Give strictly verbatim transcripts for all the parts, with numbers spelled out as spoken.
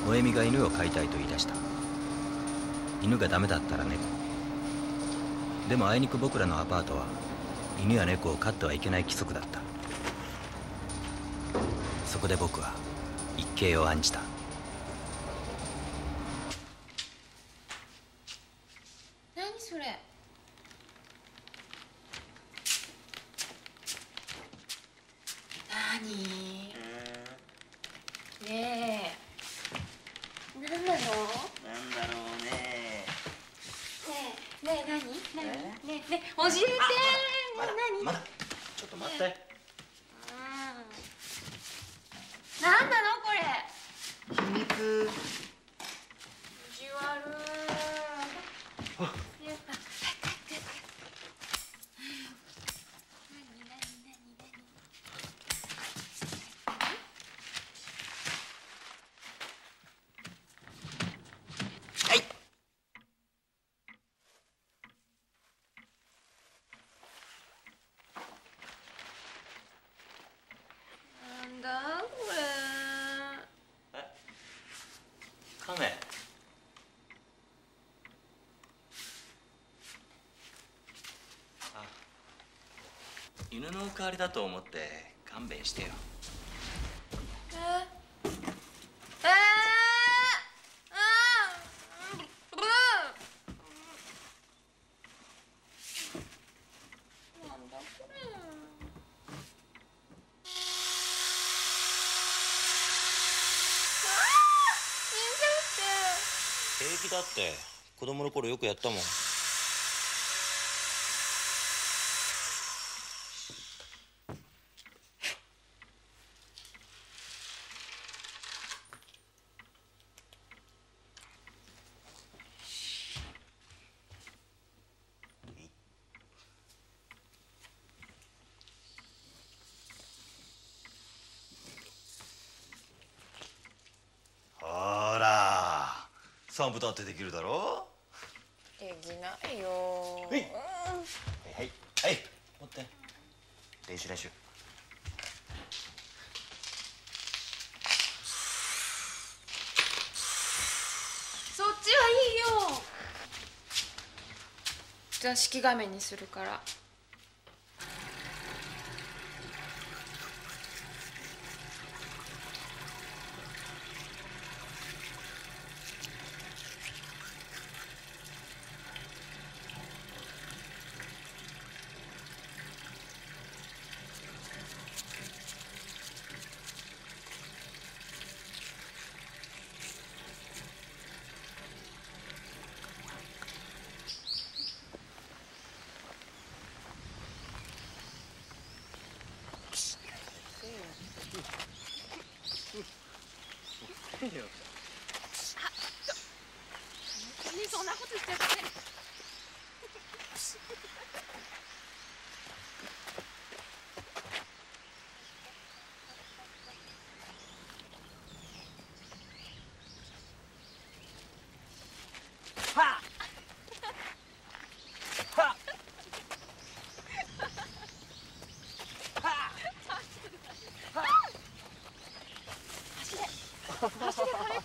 萌実が犬を飼いたいと言い出した。犬がダメだったら猫。でもあいにく僕らのアパートは犬や猫を飼ってはいけない規則だった。そこで僕は一計を案じた。 何それ？何？ねえ。何なの？なんだろうね。ねえ、ねえ、何？何？ねえ、ねえ、教えて。 まだ、 何？ まだ、ちょっと待って。うん。 何なのこれ？ 秘密。 意地悪。 あ。 なんだこれ。 え？カメ。あ、犬の代わりだと思って勘弁してよ。 え？えー、あー、うん、なんだこれ。 平気だって。子供の頃よくやったもん。ほら、散歩だってできるだろ。 できないよ。 はい、はいはいはい、持って。練習練習。 そっちはいいよ。座敷画面にするから。そんなことしちゃって。 はっはっ走れ走れ。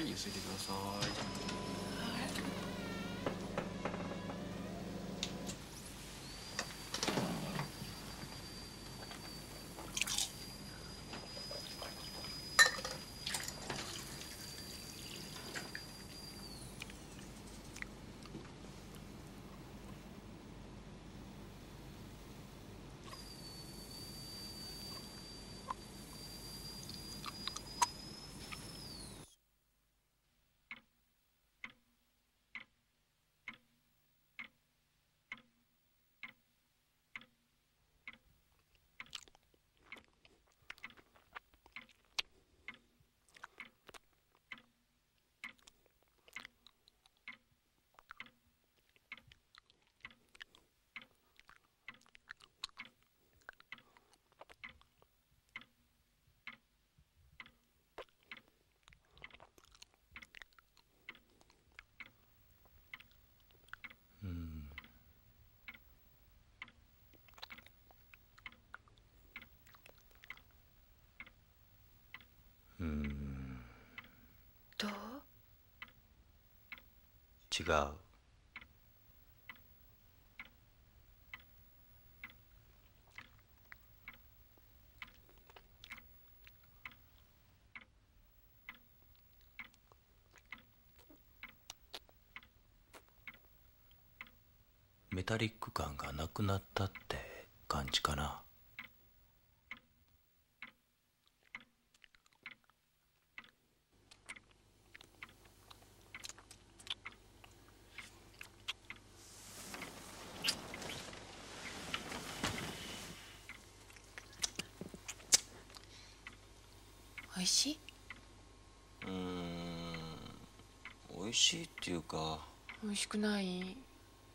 はいゆすいでください。 どう？ 違う。メタリック感がなくなったって感じかな。 美味しい？ うーん、美味しいっていうか。 美味しくない？ うん。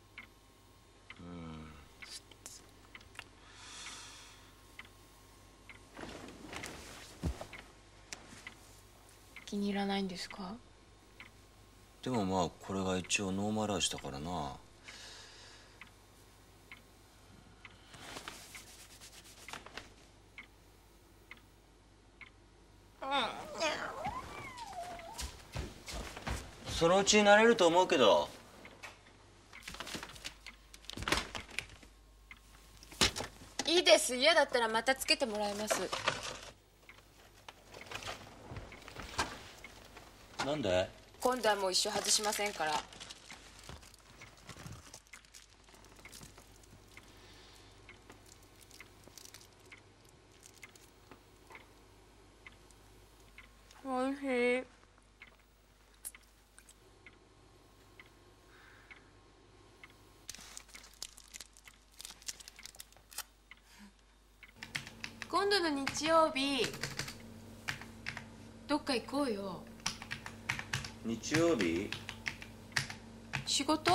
気に入らないんですか？ でもまあこれが一応ノーマル味だからな。そのうちになれると思うけど。 いいです。嫌だったらまたつけてもらいます。 なんで？ 今度はもう一生外しませんから。おいしい。今度の日曜日どっか行こうよ。 日曜日？ 仕事？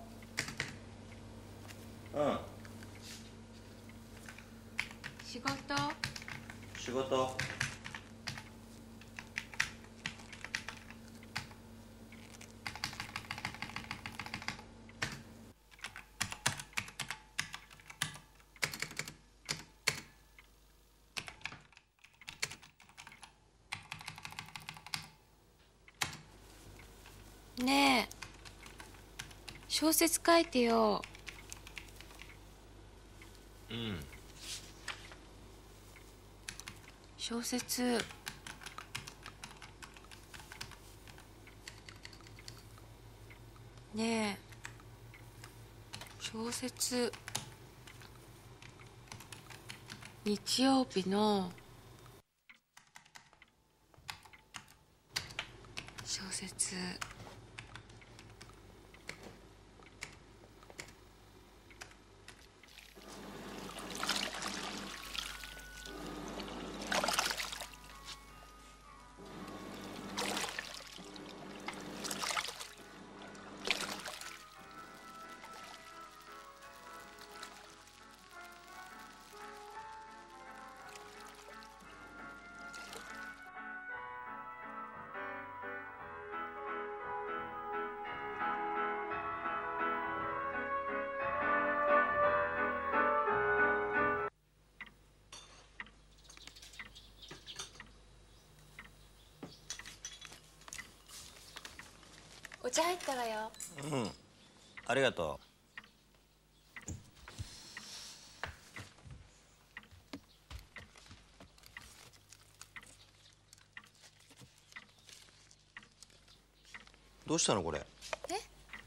うん。 仕事？ 仕事。 ねえ、小説書いてよ。 うん。 小説。ねえ、小説。日曜日の小説。 茶入ったわよ。 うん、ありがとう。どうしたのこれ？ え？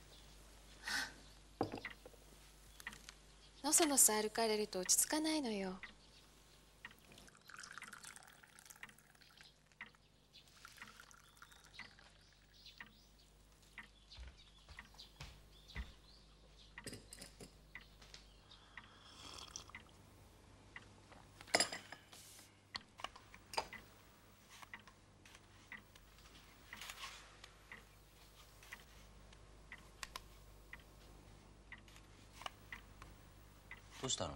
のそのそ歩かれると落ち着かないのよ。 どうしたの？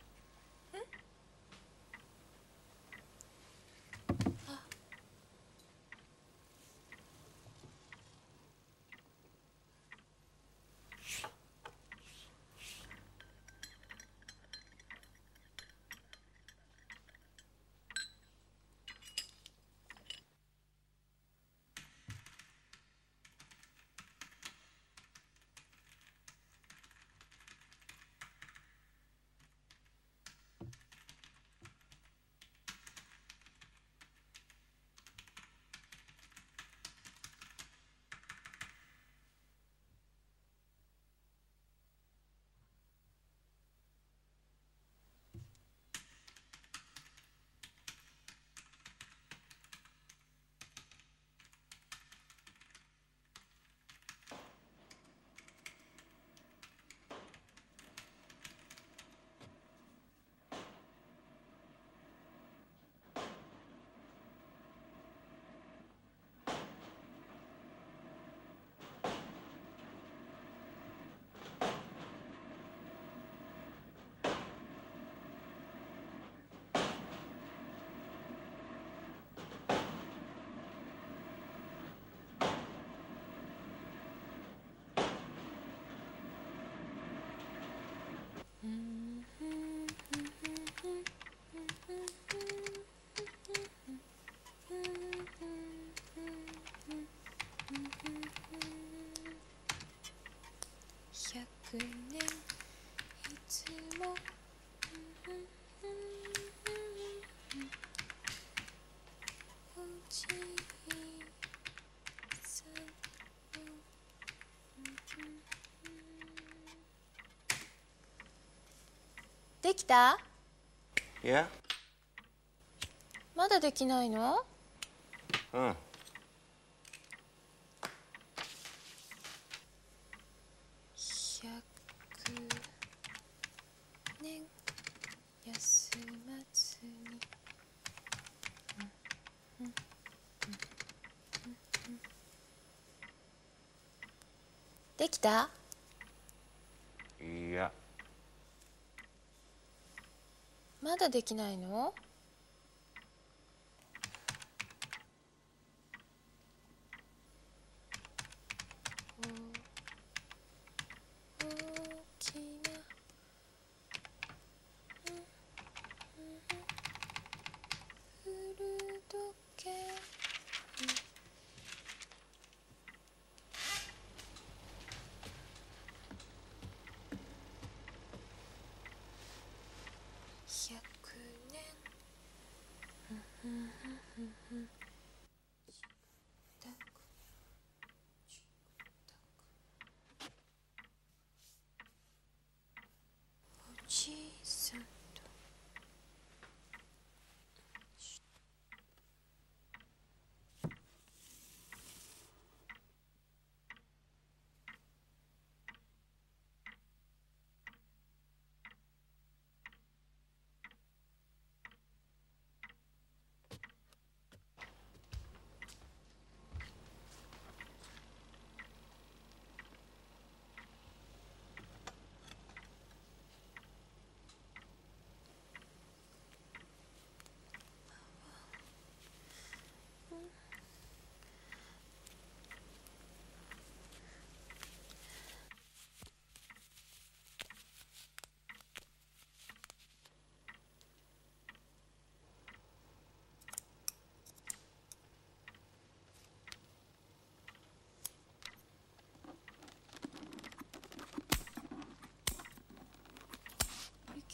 百年いつもおじいさんのできた？ いや、 まだできないの？ うん。 百年休まずにできた？ いや、 まだできないの？大きな古時計百年おじいさんと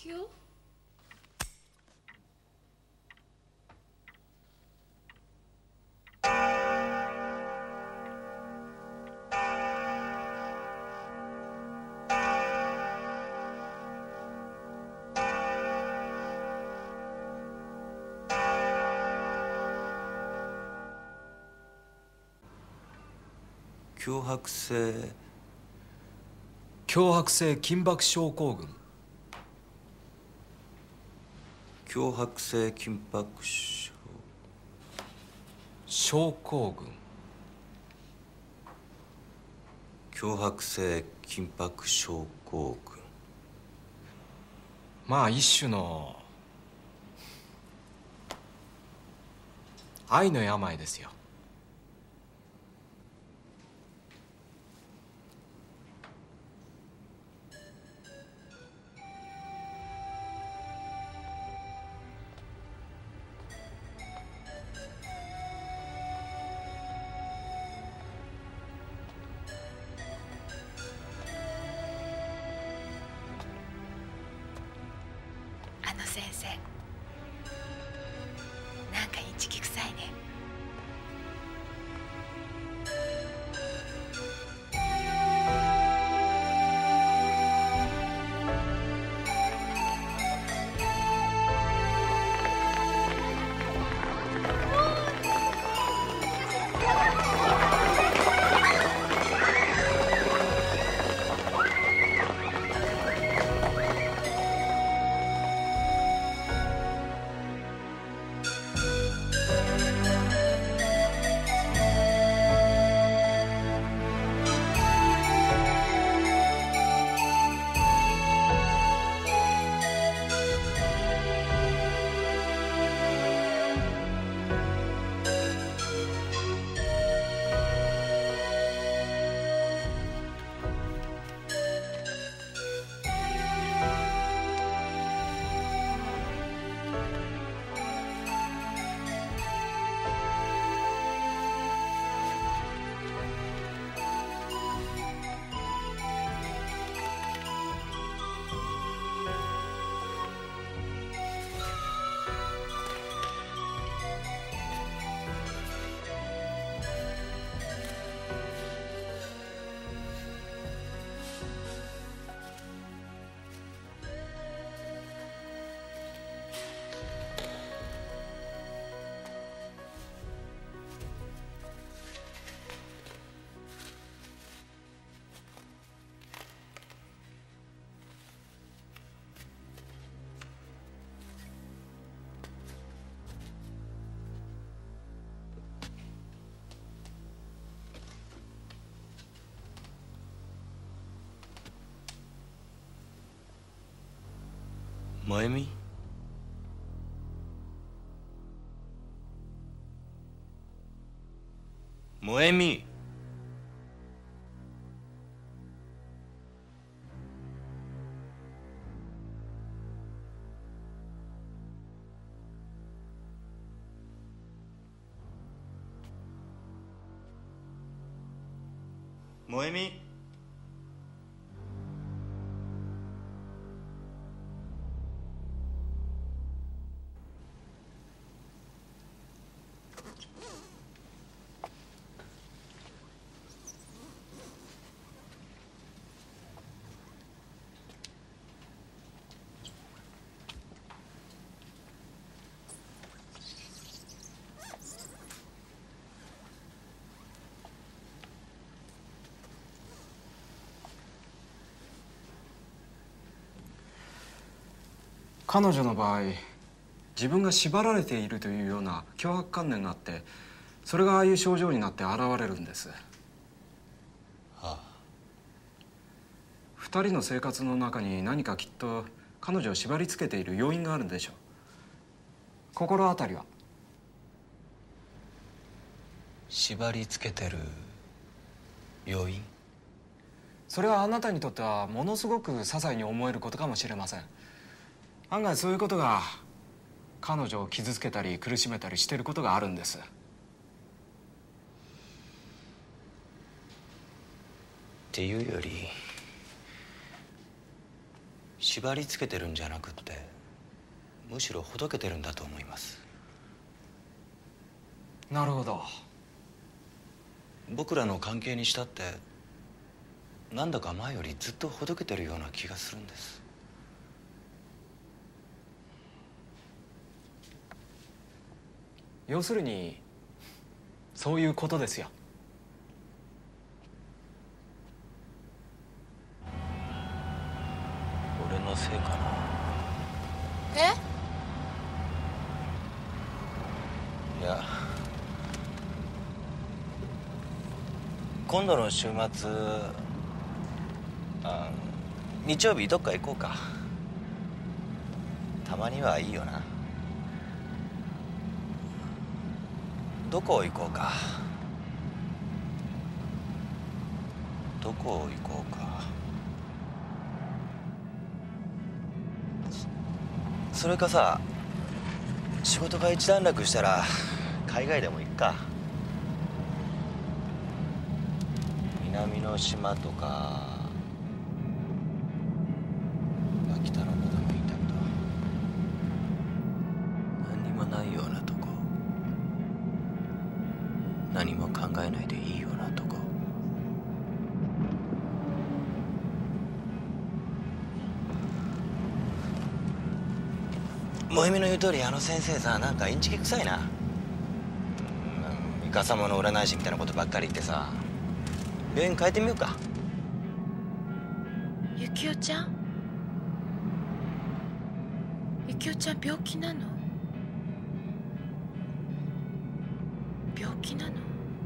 キオ？ 強迫性強迫性緊迫症候群。 強迫性緊迫症症候群。 強迫性緊迫症候群。 まあ一種の愛の病ですよ。 あの先生、なんかインチキ臭いね。 Moemi? Moemi? Moemi? 彼女の場合、自分が縛られているというような強迫観念があって、それがああいう症状になって現れるんです。はあ。 二人の生活の中に何かきっと彼女を縛り付けている要因があるんでしょう。心当たりは？ 縛り付けてる要因？ それはあなたにとってはものすごく些細に思えることかもしれません。案外そういうことが彼女を傷つけたり苦しめたりしていることがあるんです。 っていうより縛り付けてるんじゃなくってむしろほどけてるんだと思います。 なるほど。 僕らの関係にしたってなんだか前よりずっとほどけてるような気がするんです。 要するにそういうことですよ。 俺のせいかな。 え？ いや、今度の週末、あ、日曜日どっか行こうか。たまにはいいよな。どこ行こうか。どこ行こうか。それかさ、仕事が一段落したら海外でも行くか。南の島とか北の方でもいいんだけど、何にもないようなとこ、何も考えないでいいようなとこ。萌実の言う通り、あの先生さ、なんかインチキ臭いな。三笠間の占い師みたいなことばっかり言ってさ、病院変えてみようか。 ゆきおちゃん？ゆきおちゃん病気なの？病気なの？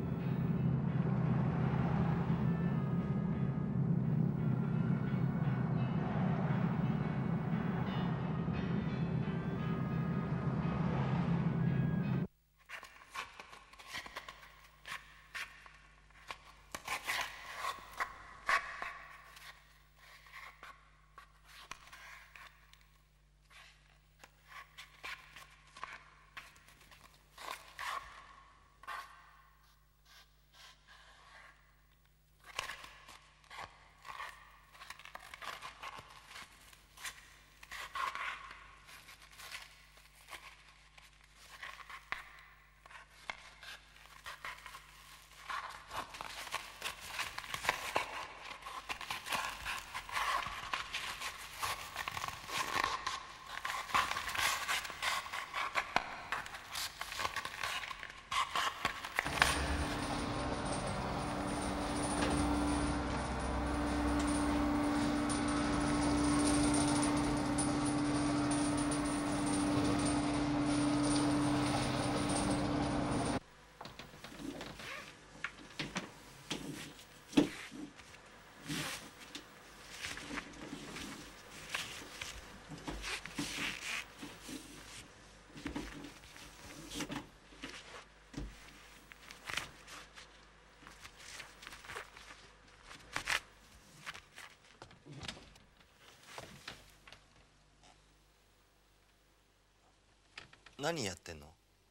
何やってんの？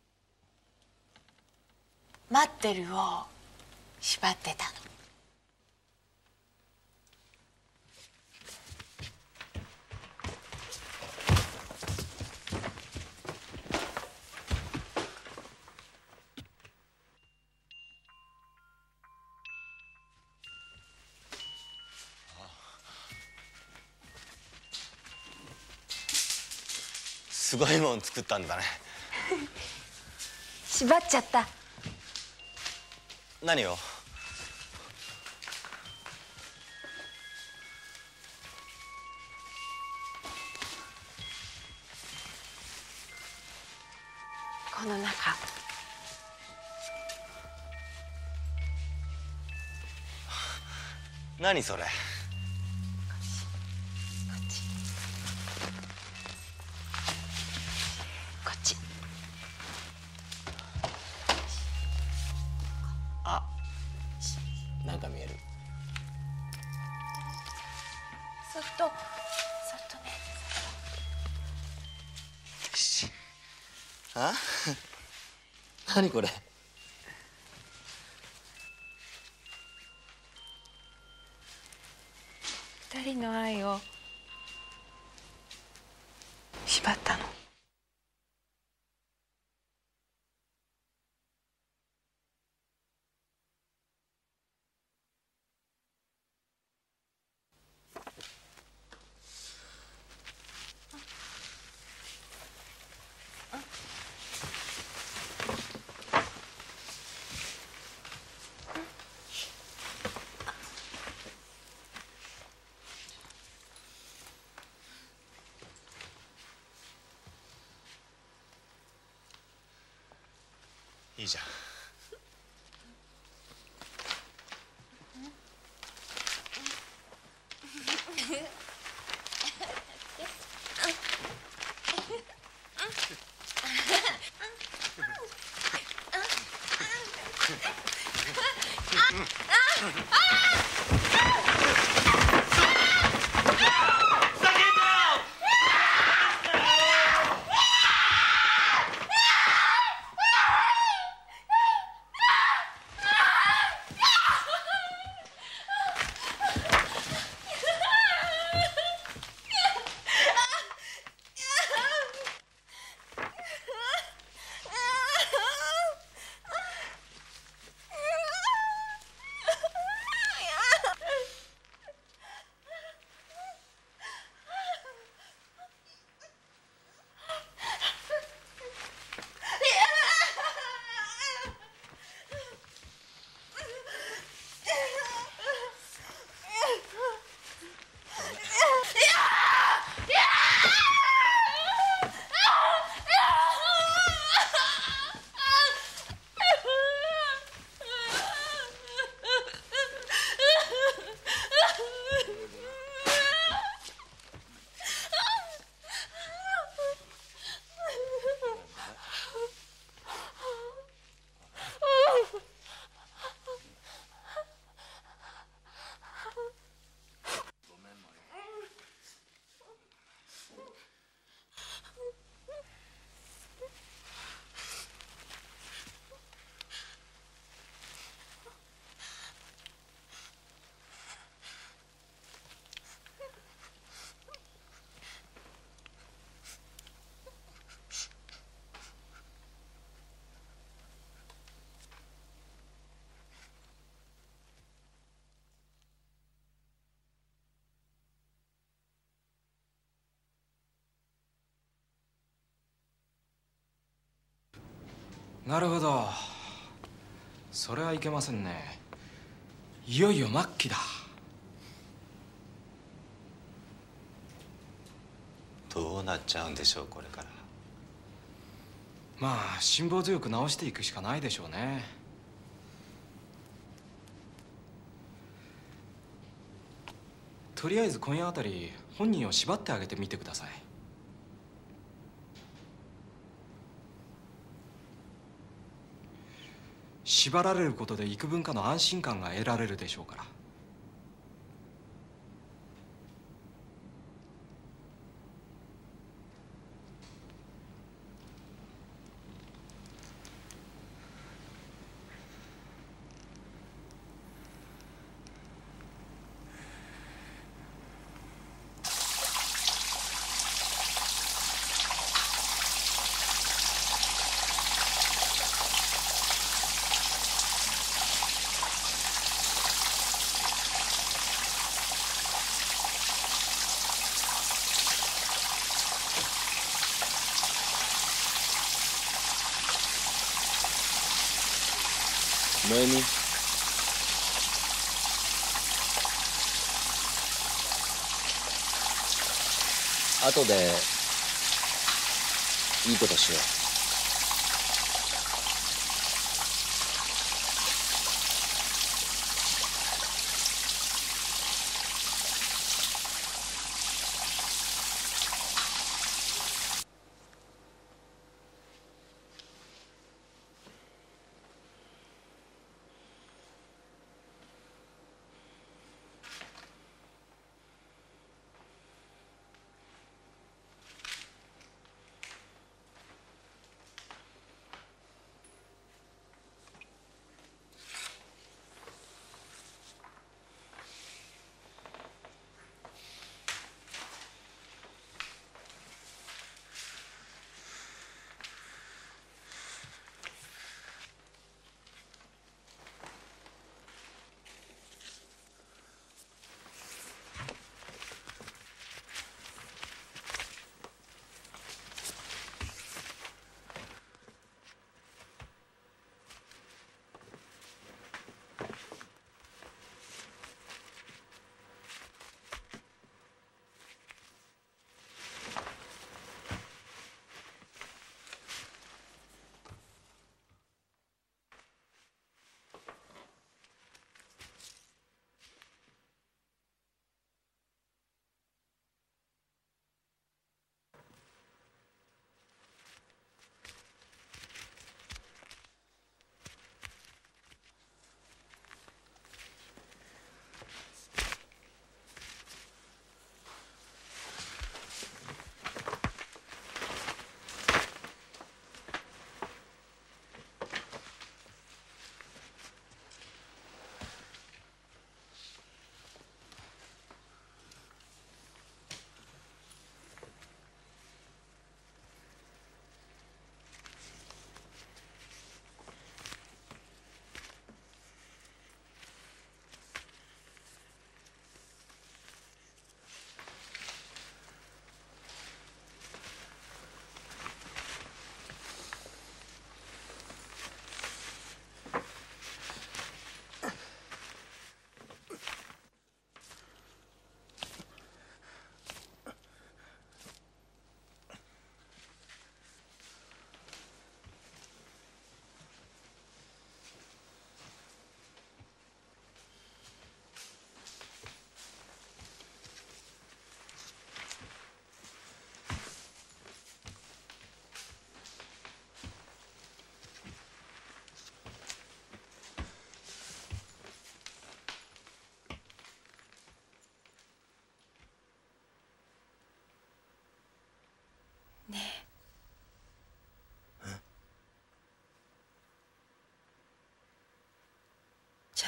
待ってるを縛ってたの。 すごいもん作ったんだね。 縛っちゃった。 何を？ この中。 何それ？ こっち。 あ、なんか見える。 そっと、そっとね。 よし。あ？何これ？ 二人の愛を縛ったの。 いいじゃん。なるほど。それはいけませんね。いよいよ末期だ。 どうなっちゃうんでしょう、これから。 まあ辛抱強く治していくしかないでしょうね。とりあえず今夜あたり本人を縛ってあげてみてください。縛られることで幾分かの安心感が得られるでしょうから。 モエミ、後でいいことしよう。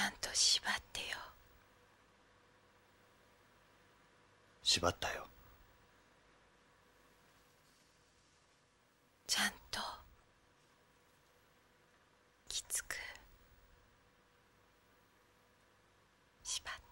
んと縛ってよ。 縛ったよ。 ちゃんときつく縛って。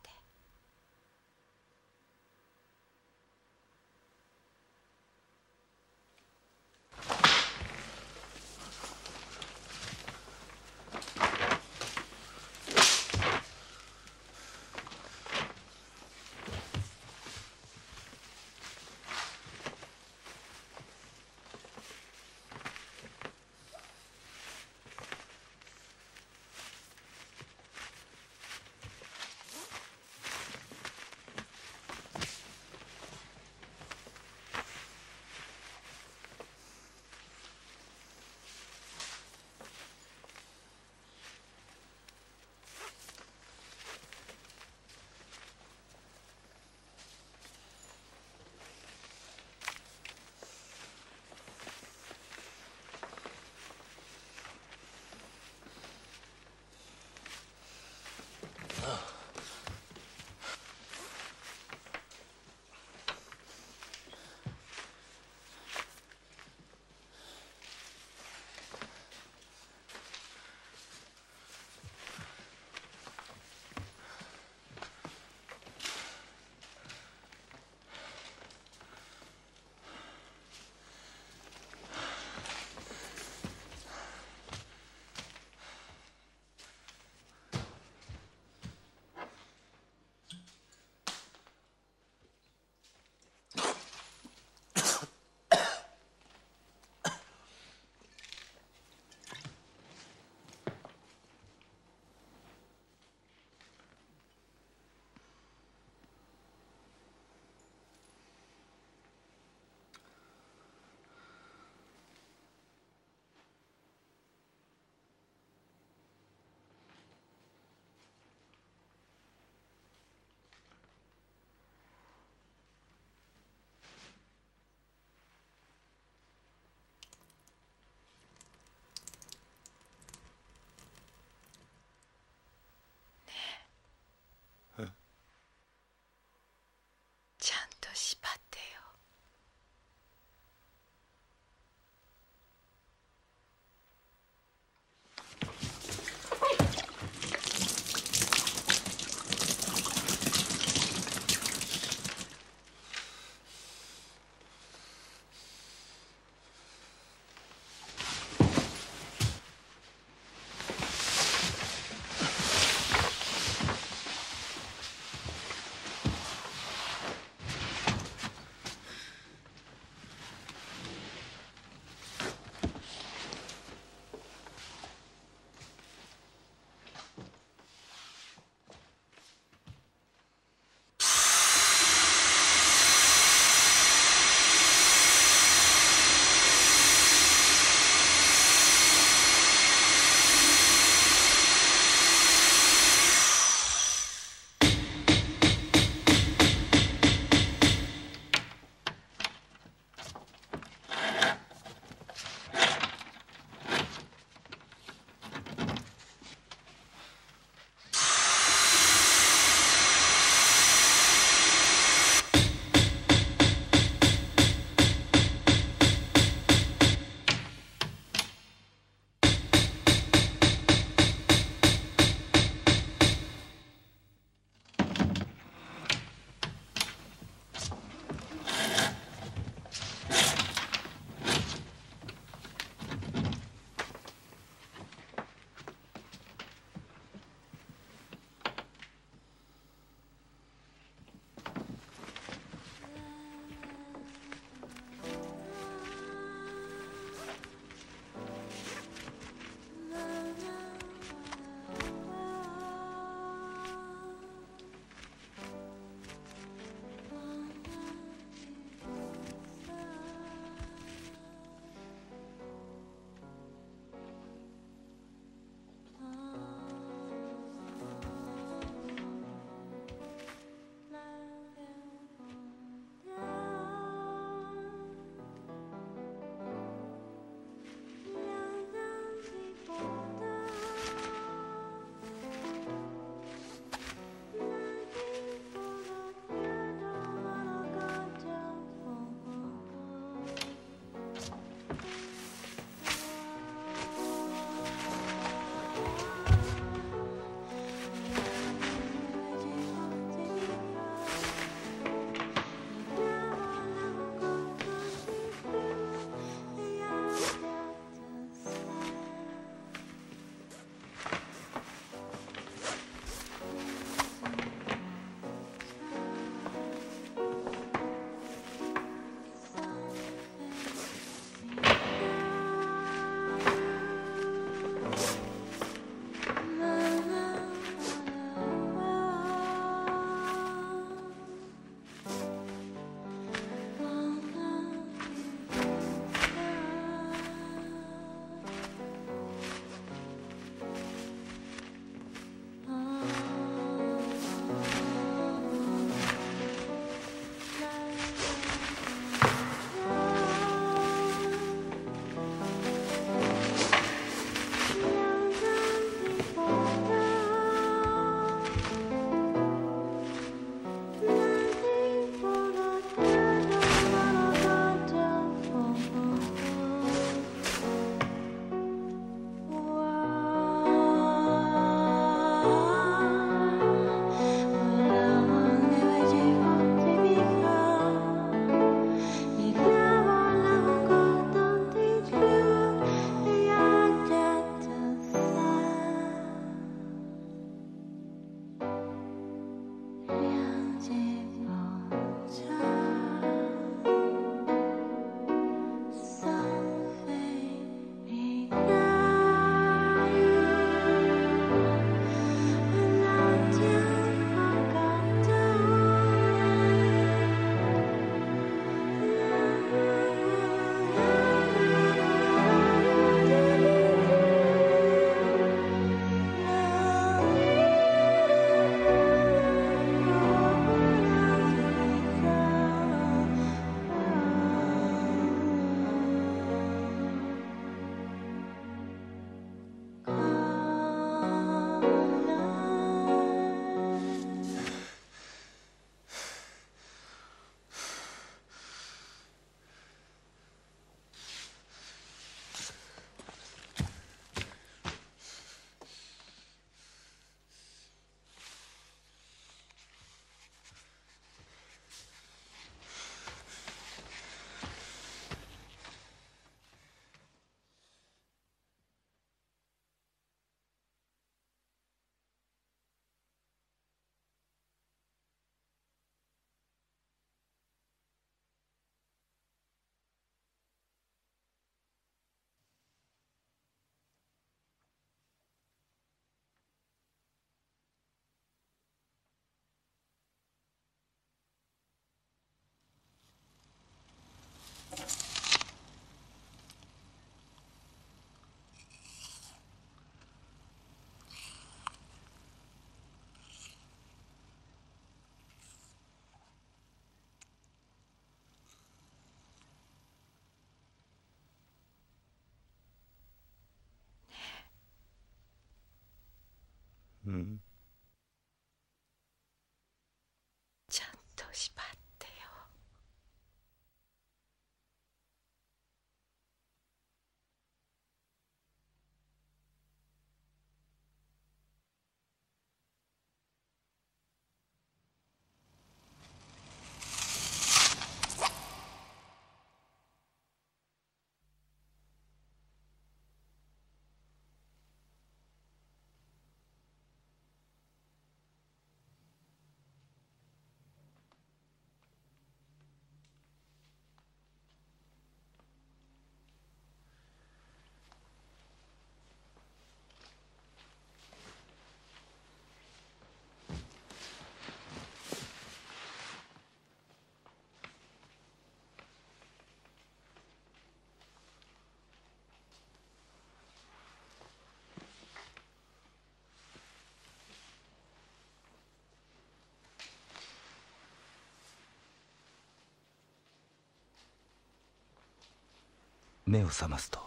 目を覚ますと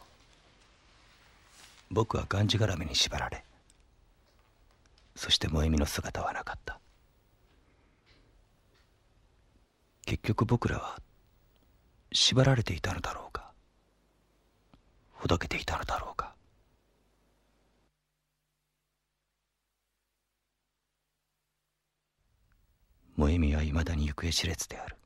僕はがんじがらめに縛られ、そして萌実の姿はなかった。結局僕らは縛られていたのだろうか、ほどけていたのだろうか。萌実はいまだに行方知れずである。